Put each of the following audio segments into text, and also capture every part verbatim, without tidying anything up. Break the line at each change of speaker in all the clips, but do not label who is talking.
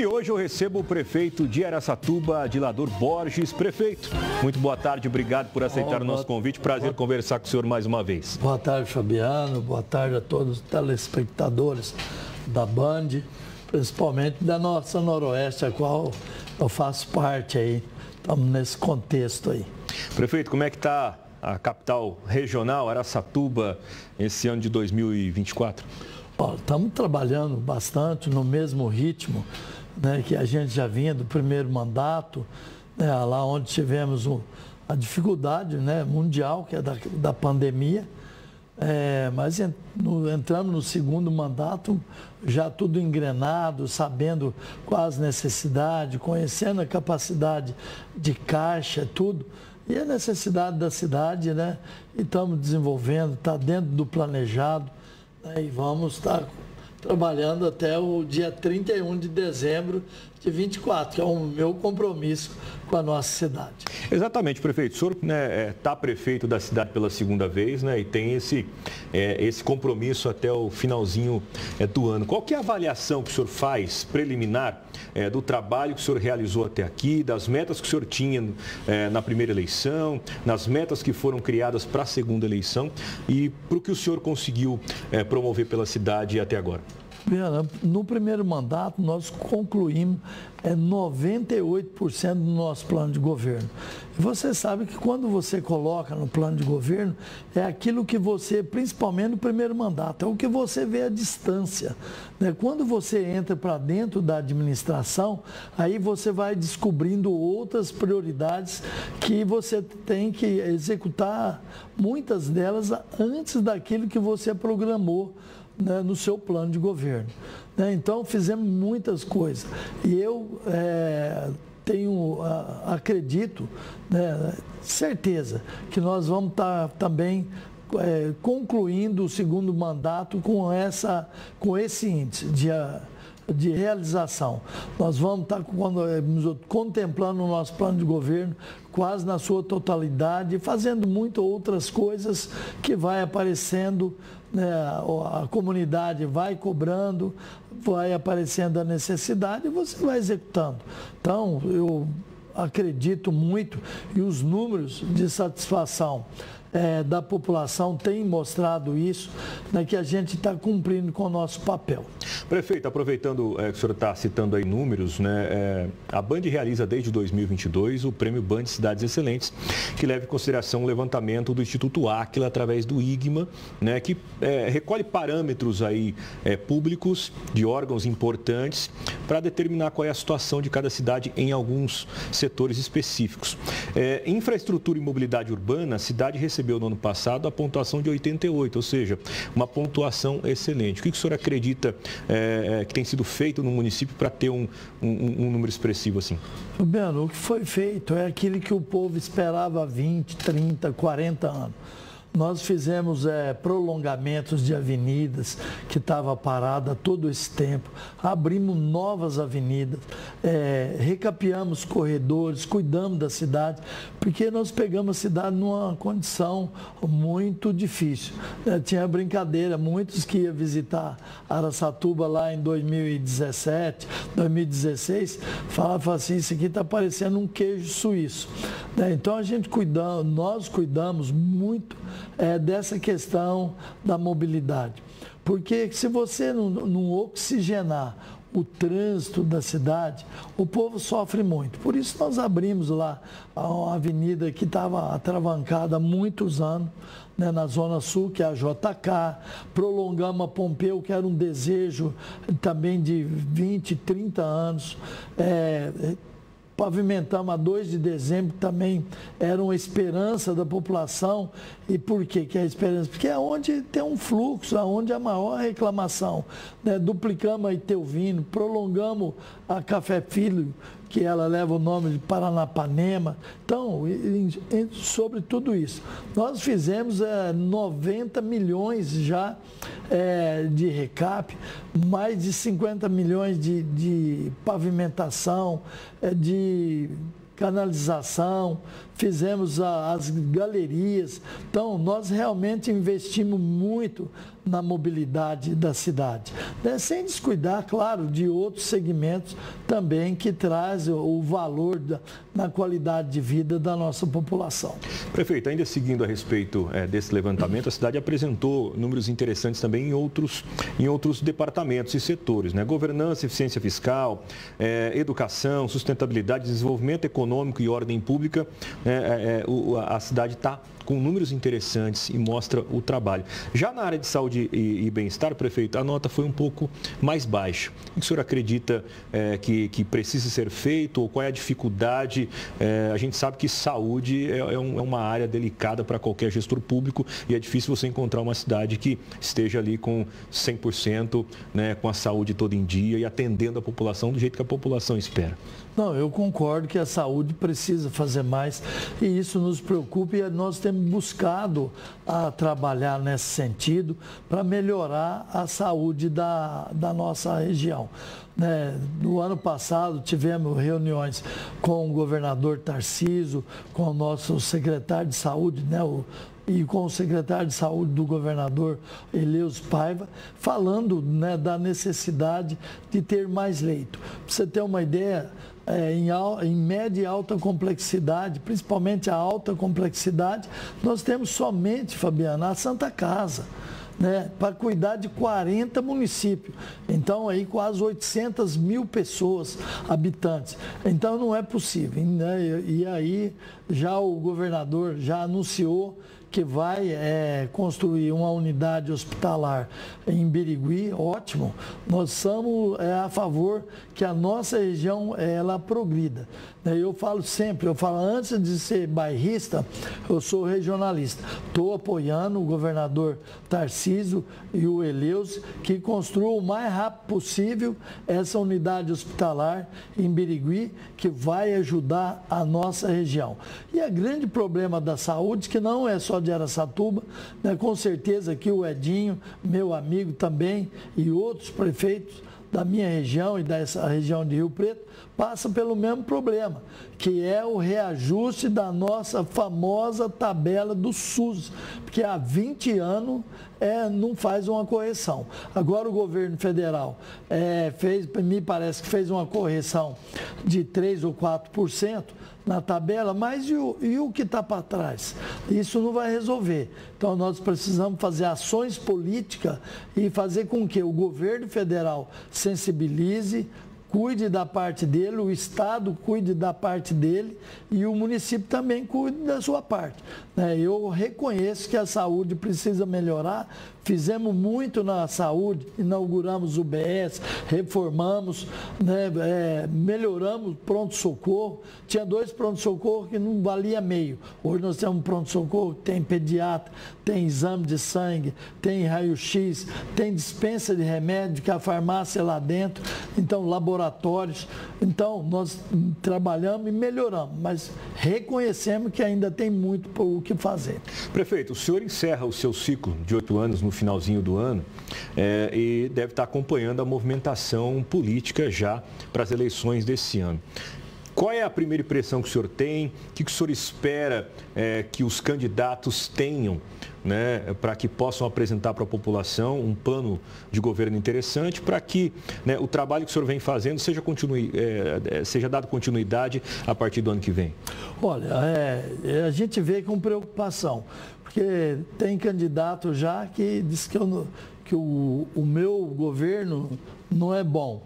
E hoje eu recebo o prefeito de Araçatuba, Adilador Borges. Prefeito, muito boa tarde, obrigado por aceitar oh, o nosso boa, convite. Prazer boa, conversar com o senhor mais uma vez.
Boa tarde, Fabiano. Boa tarde a todos os telespectadores da Band, principalmente da nossa Noroeste, a qual eu faço parte aí. Estamos nesse contexto aí.
Prefeito, como é que está a capital regional, Araçatuba, esse ano de dois mil e vinte e quatro?
Ó, estamos trabalhando bastante no mesmo ritmo, né, que a gente já vinha do primeiro mandato, né, lá onde tivemos um, a dificuldade, né, mundial, que é da, da pandemia. É, mas no, entramos no segundo mandato já tudo engrenado, sabendo quais as necessidades, conhecendo a capacidade de caixa, tudo. E a necessidade da cidade, né? E estamos desenvolvendo, está dentro do planejado, né, e vamos estar trabalhando até o dia trinta e um de dezembro de vinte e quatro, que é o meu compromisso com a nossa cidade.
Exatamente, prefeito. O senhor está, né, é, tá prefeito da cidade pela segunda vez, né, e tem esse, é, esse compromisso até o finalzinho é, do ano. Qual que é a avaliação que o senhor faz, preliminar, é, do trabalho que o senhor realizou até aqui, das metas que o senhor tinha é, na primeira eleição, nas metas que foram criadas para a segunda eleição e para o que o senhor conseguiu é, promover pela cidade até agora?
No primeiro mandato, nós concluímos é, noventa e oito por cento do nosso plano de governo. E você sabe que quando você coloca no plano de governo, é aquilo que você, principalmente no primeiro mandato, é o que você vê à distância. Né? Quando você entra para dentro da administração, aí você vai descobrindo outras prioridades que você tem que executar, muitas delas antes daquilo que você programou, né, no seu plano de governo. Né? Então, fizemos muitas coisas. E eu é, tenho, a, acredito, né, certeza, que nós vamos estar tá, também é, concluindo o segundo mandato com, essa, com esse índice de, de realização. Nós vamos estar tá contemplando o nosso plano de governo quase na sua totalidade, fazendo muitas outras coisas que vai aparecendo, né, a comunidade vai cobrando, vai aparecendo a necessidade e você vai executando. Então, eu acredito muito e os números de satisfação É, da população tem mostrado isso, né, que a gente está cumprindo com o nosso papel.
Prefeito, aproveitando é, que o senhor está citando aí números, né, é, a Band realiza desde dois mil e vinte e dois o Prêmio Band Cidades Excelentes, que leva em consideração o levantamento do Instituto Áquila através do I G M A, né, que é, recolhe parâmetros aí, é, públicos de órgãos importantes para determinar qual é a situação de cada cidade em alguns setores específicos. É, infraestrutura e mobilidade urbana, a cidade recebeu recebeu no ano passado a pontuação de oitenta e oito, ou seja, uma pontuação excelente. O que o senhor acredita é, é, que tem sido feito no município para ter um, um, um número expressivo assim?
Fabiano, o que foi feito é aquilo que o povo esperava há vinte, trinta, quarenta anos. Nós fizemos é, prolongamentos de avenidas que estava parada todo esse tempo, abrimos novas avenidas, é, recapeamos corredores, cuidamos da cidade, porque nós pegamos a cidade numa condição muito difícil. É, tinha brincadeira, muitos que iam visitar Araçatuba lá em dois mil e dezessete, dois mil e dezesseis, falavam assim, isso aqui está parecendo um queijo suíço. É, então a gente cuidamos, nós cuidamos muito É, dessa questão da mobilidade. Porque se você não, não oxigenar o trânsito da cidade, o povo sofre muito. Por isso nós abrimos lá a avenida que estava atravancada há muitos anos, né, na Zona Sul, que é a J K, prolongamos a Pompeu, que era um desejo também de vinte, trinta anos, é, pavimentamos a dois de dezembro, que também era uma esperança da população. E por quê que é a esperança? Porque é onde tem um fluxo, é onde a maior reclamação. Né? Duplicamos a Itelvino, prolongamos a Café Filho, que ela leva o nome de Paranapanema. Então, sobre tudo isso, nós fizemos é, noventa milhões já é, de recap, mais de cinquenta milhões de, de pavimentação, é, de canalização, fizemos a, as galerias. Então, nós realmente investimos muito na mobilidade da cidade, né? Sem descuidar, claro, de outros segmentos também que trazem o valor da, na qualidade de vida da nossa população.
Prefeito, ainda seguindo a respeito é, desse levantamento, a cidade apresentou números interessantes também em outros, em outros departamentos e setores, né? Governança, eficiência fiscal, é, educação, sustentabilidade, desenvolvimento econômico e ordem pública, né? é, é, o, a cidade está com números interessantes e mostra o trabalho. Já na área de saúde e, e bem-estar, prefeito, a nota foi um pouco mais baixa. O que o senhor acredita é, que, que precisa ser feito ou qual é a dificuldade? É, a gente sabe que saúde é, é, um, é uma área delicada para qualquer gestor público e é difícil você encontrar uma cidade que esteja ali com cem por cento, né, com a saúde toda em dia e atendendo a população do jeito que a população espera.
Não, eu concordo que a saúde precisa fazer mais e isso nos preocupa e nós temos buscado a trabalhar nesse sentido para melhorar a saúde da, da nossa região. Né? No ano passado tivemos reuniões com o governador Tarcísio, com o nosso secretário de saúde, né? o, e com o secretário de saúde do governador Eleus Paiva, falando, né, da necessidade de ter mais leito. Para você ter uma ideia, é, em, em média e alta complexidade, principalmente a alta complexidade, nós temos somente, Fabiana, a Santa Casa, né, para cuidar de quarenta municípios. Então, aí quase oitocentas mil pessoas, habitantes. Então, não é possível. Né? E, e aí, já o governador já anunciou que vai é, construir uma unidade hospitalar em Birigui, ótimo. Nós somos é, a favor que a nossa região ela progrida. Eu falo sempre, eu falo antes de ser bairrista, eu sou regionalista. Estou apoiando o governador Tarcísio e o Eleus que construam o mais rápido possível essa unidade hospitalar em Birigui, que vai ajudar a nossa região. E o grande problema da saúde, que não é só de Araçatuba, né, com certeza que o Edinho, meu amigo também, e outros prefeitos da minha região e dessa região de Rio Preto, passa pelo mesmo problema, que é o reajuste da nossa famosa tabela do SUS, porque há vinte anos é, não faz uma correção. Agora o governo federal é, fez, me parece que fez uma correção de três ou quatro por cento na tabela, mas e o, e o que está para trás? Isso não vai resolver. Então nós precisamos fazer ações políticas e fazer com que o governo federal sensibilize, cuide da parte dele, o Estado cuide da parte dele e o município também cuide da sua parte. Eu reconheço que a saúde precisa melhorar, fizemos muito na saúde, inauguramos o U B S, reformamos, né, é, melhoramos pronto-socorro. Tinha dois pronto-socorro que não valia meio. Hoje nós temos um pronto-socorro que tem pediatra, tem exame de sangue, tem raio-x, tem dispensa de remédio, que a farmácia é lá dentro, então laboratórios. Então nós trabalhamos e melhoramos, mas reconhecemos que ainda tem muito o que fazer.
Prefeito, o senhor encerra o seu ciclo de oito anos no finalzinho do ano é, e deve estar acompanhando a movimentação política já para as eleições desse ano. Qual é a primeira impressão que o senhor tem? O que o senhor espera é, que os candidatos tenham, né, para que possam apresentar para a população um plano de governo interessante para que, né, o trabalho que o senhor vem fazendo seja, continue, é, seja dado continuidade a partir do ano que vem?
Olha, é, a gente vê com preocupação, porque tem candidato já que diz que, eu, que o, o meu governo não é bom.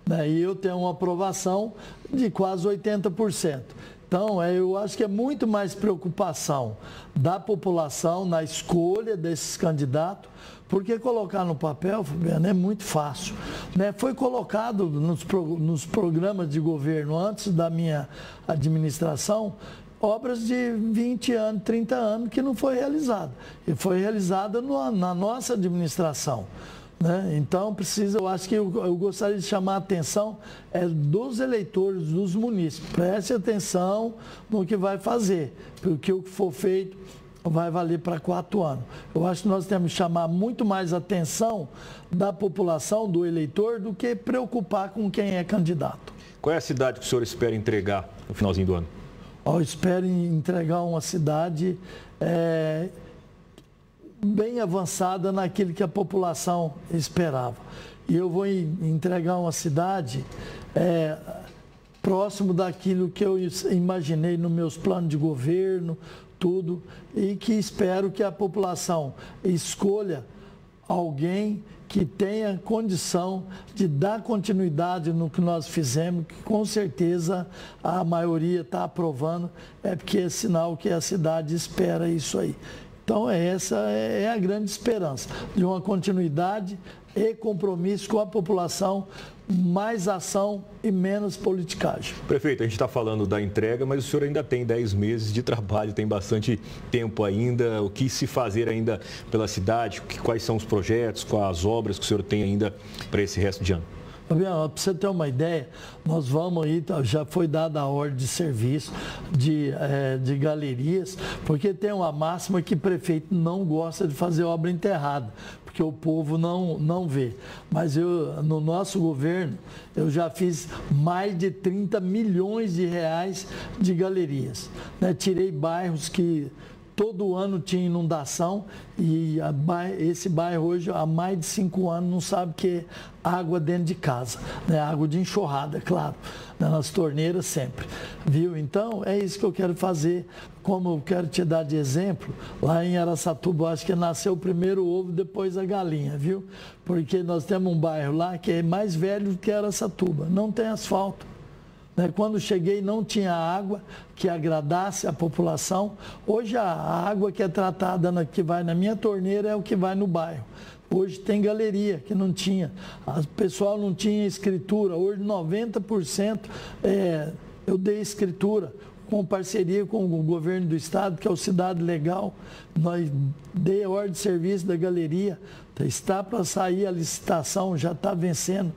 E eu tenho uma aprovação de quase oitenta por cento. Então, eu acho que é muito mais preocupação da população na escolha desses candidatos, porque colocar no papel, Fabiano, é muito fácil. Foi colocado nos, nos programas de governo antes da minha administração, obras de vinte anos, trinta anos que não foi realizada. E foi realizada no, na nossa administração. Né? Então, precisa, eu acho que eu, eu gostaria de chamar a atenção é, dos eleitores, dos munícipes. Preste atenção no que vai fazer, porque o que for feito vai valer para quatro anos. Eu acho que nós temos que chamar muito mais atenção da população, do eleitor, do que preocupar com quem é candidato.
Qual é a cidade que o senhor espera entregar no finalzinho do ano?
Eu espero entregar uma cidade... É, bem avançada naquilo que a população esperava. E eu vou entregar uma cidade é, próximo daquilo que eu imaginei nos meus planos de governo, tudo, e que espero que a população escolha alguém que tenha condição de dar continuidade no que nós fizemos, que com certeza a maioria está aprovando, é porque é sinal que a cidade espera isso aí. Então essa é a grande esperança, de uma continuidade e compromisso com a população, mais ação e menos politicagem.
Prefeito, a gente está falando da entrega, mas o senhor ainda tem dez meses de trabalho, tem bastante tempo ainda. O que se fazer ainda pela cidade? Quais são os projetos, quais as obras que o senhor tem ainda para esse resto de ano?
Para você ter uma ideia, nós vamos aí, já foi dada a ordem de serviço de, é, de galerias, porque tem uma máxima que prefeito não gosta de fazer obra enterrada, porque o povo não, não vê. Mas eu, no nosso governo, eu já fiz mais de trinta milhões de reais de galerias. Né? Tirei bairros que todo ano tinha inundação e a, esse bairro hoje há mais de cinco anos não sabe o que é água dentro de casa, né? Água de enxurrada, claro, né? Nas torneiras sempre, viu? Então é isso que eu quero fazer, como eu quero te dar de exemplo, lá em Araçatuba, acho que nasceu o primeiro ovo, depois a galinha, viu? Porque nós temos um bairro lá que é mais velho do que Araçatuba, não tem asfalto. Quando cheguei não tinha água que agradasse a população. Hoje a água que é tratada, na, que vai na minha torneira é o que vai no bairro. Hoje tem galeria que não tinha. O pessoal não tinha escritura. Hoje noventa por cento é, eu dei escritura com parceria com o governo do estado, que é o Cidade Legal. Nós dei a ordem de serviço da galeria. Está para sair a licitação, já está vencendo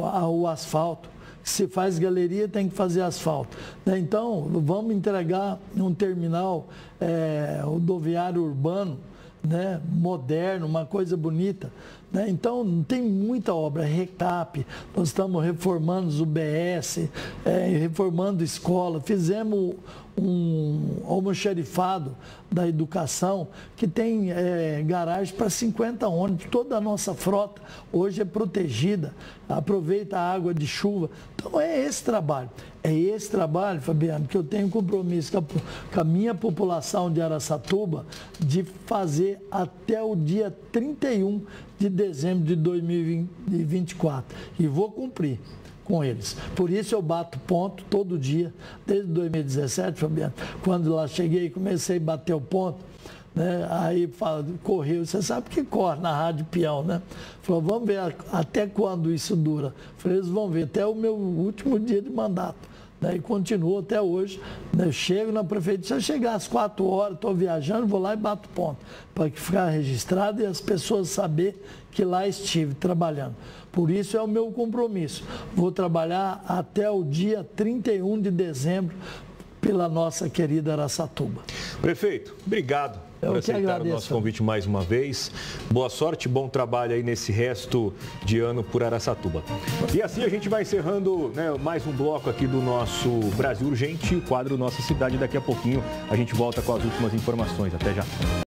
o asfalto. Se faz galeria, tem que fazer asfalto. Então, vamos entregar um terminal é, rodoviário urbano, né, moderno, uma coisa bonita. Né? Então, tem muita obra, recap, nós estamos reformando os U B S, é, reformando escola, fizemos um almoxarifado da educação, que tem é, garagem para cinquenta ônibus. Toda a nossa frota hoje é protegida, aproveita a água de chuva. Então é esse trabalho. É esse trabalho, Fabiano, que eu tenho compromisso com a, com a minha população de Araçatuba de fazer até o dia trinta e um de dezembro de dois mil e vinte e quatro. E vou cumprir com eles. Por isso eu bato ponto todo dia, desde dois mil e dezessete, Fabiano, quando lá cheguei e comecei a bater o ponto, né? Aí fala, correu, você sabe que corre na Rádio Peão, né? Falou, vamos ver até quando isso dura. Falei, eles vão ver até o meu último dia de mandato. Né? E continuo até hoje. Né? Eu chego na prefeitura, se eu chegar às quatro horas, estou viajando, vou lá e bato ponto, para ficar registrado e as pessoas saberem que lá estive trabalhando. Por isso é o meu compromisso. Vou trabalhar até o dia trinta e um de dezembro pela nossa querida Araçatuba.
Prefeito, obrigado
Eu
por aceitar
agradeço.
o nosso convite mais uma vez. Boa sorte, bom trabalho aí nesse resto de ano por Araçatuba. E assim a gente vai encerrando, né, mais um bloco aqui do nosso Brasil Urgente, o quadro Nossa Cidade. Daqui a pouquinho a gente volta com as últimas informações. Até já.